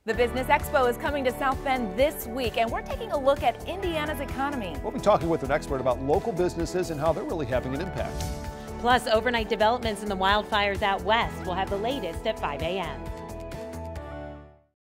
The Business Expo is coming to South Bend this week, and we're taking a look at Indiana's economy. We'll be talking with an expert about local businesses and how they're really having an impact. Plus, overnight developments in the wildfires out west. We'll have the latest at 5 a.m.